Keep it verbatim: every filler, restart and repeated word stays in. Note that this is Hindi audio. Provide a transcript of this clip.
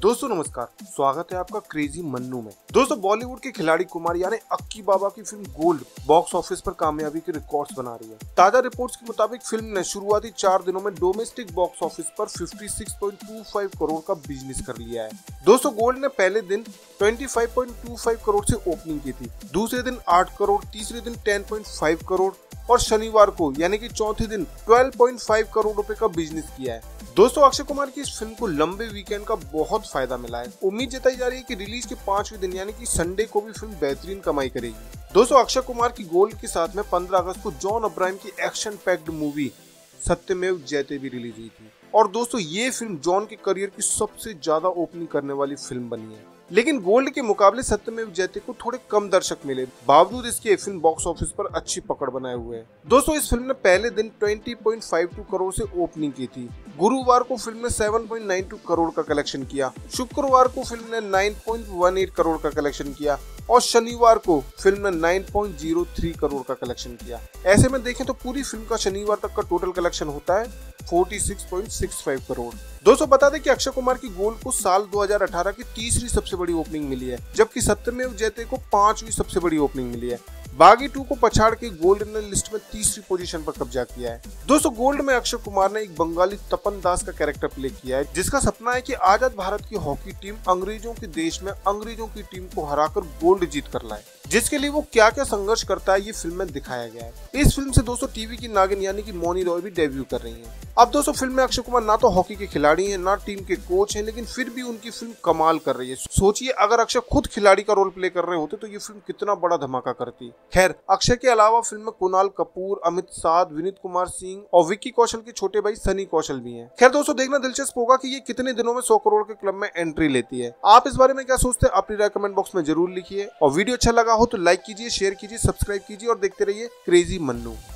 दोस्तों नमस्कार, स्वागत है आपका क्रेजी मन्नू में। दोस्तों बॉलीवुड के खिलाड़ी कुमार यानी अक्की बाबा की फिल्म गोल्ड बॉक्स ऑफिस पर कामयाबी के रिकॉर्ड्स बना रही है। ताजा रिपोर्ट्स के मुताबिक फिल्म ने शुरुआती चार दिनों में डोमेस्टिक बॉक्स ऑफिस पर छप्पन पॉइंट दो पाँच करोड़ का बिजनेस कर लिया है। दोस्तों गोल्ड ने पहले दिन पच्चीस पॉइंट दो पाँच करोड़ से ओपनिंग की थी, दूसरे दिन आठ करोड़, तीसरे दिन दस पॉइंट पाँच करोड़ और शनिवार को यानी कि चौथे दिन बारह पॉइंट पाँच करोड़ रुपए का बिजनेस किया है। दोस्तों अक्षय कुमार की इस फिल्म को लंबे वीकेंड का बहुत फायदा मिला है। उम्मीद जताई जा रही है कि रिलीज के पांचवें दिन यानी कि संडे को भी फिल्म बेहतरीन कमाई करेगी। दोस्तों अक्षय कुमार की गोल्ड के साथ में पंद्रह अगस्त को जॉन अब्राहम की action packed movie Satyameva Jayate भी रिलीज हुई थी और दोस्तों ये फिल्म जॉन के करियर की सबसे ज्यादा ओपनिंग करने वाली फिल्म बनी है। लेकिन गोल्ड के मुकाबले सत्यमेव जयते को थोड़े कम दर्शक मिले, बावजूद इसके फिल्म बॉक्स ऑफिस पर अच्छी पकड़ बनाए हुए है। दोस्तों इस फिल्म ने पहले दिन बीस पॉइंट बावन करोड़ से ओपनिंग की थी। गुरुवार को फिल्म ने सात पॉइंट बानवे करोड़ का कलेक्शन किया, शुक्रवार को फिल्म ने नौ पॉइंट एक आठ करोड़ का कलेक्शन किया और शनिवार को फिल्म ने नौ पॉइंट शून्य तीन करोड़ का कलेक्शन किया। ऐसे में देखें तो पूरी फिल्म का शनिवार तक का टोटल कलेक्शन होता है छियालीस पॉइंट छह पाँच करोड़। दोस्तों बता दें कि अक्षय कुमार की गोल्ड को साल दो हज़ार अठारह की तीसरी सबसे बड़ी ओपनिंग मिली है, जबकि सत्यमेव जयते को पांचवी सबसे बड़ी ओपनिंग मिली है। बागी टू को पछाड़ के गोल्ड ने लिस्ट में तीसरी पोजीशन पर कब्जा किया है। दोस्तों गोल्ड में अक्षय कुमार ने एक बंगाली तपन दास का कैरेक्टर प्ले किया है, जिसका सपना है कि आजाद भारत की हॉकी टीम अंग्रेजों के देश में अंग्रेजों की टीम को हराकर गोल्ड जीत कर लाए, जिसके लिए वो क्या क्या संघर्ष करता है ये फिल्म में दिखाया गया है। इस फिल्म से दोस्तों टीवी की नागिन यानी कि मौनी रॉय भी डेब्यू कर रही है। अब दोस्तों फिल्म में अक्षय कुमार ना तो हॉकी के खिलाड़ी हैं, ना टीम के कोच हैं, लेकिन फिर भी उनकी फिल्म कमाल कर रही है। सोचिए अगर अक्षय खुद खिलाड़ी का रोल प्ले कर रहे होते तो ये फिल्म कितना बड़ा धमाका करती। खैर अक्षय के अलावा फिल्म में कुणाल कपूर, अमित साध, विनीत कुमार सिंह और विक्की कौशल के छोटे भाई सनी कौशल भी हैं। खैर दोस्तों देखना दिलचस्प होगा कि ये कितने दिनों में सौ करोड़ के क्लब में एंट्री लेती है। आप इस बारे में क्या सोचते हैं अपनी राय कमेंट बॉक्स में जरूर लिखिए और वीडियो अच्छा लगा हो तो लाइक कीजिए, शेयर कीजिए, सब्सक्राइब कीजिए और देखते रहिए क्रेजी मन्नू।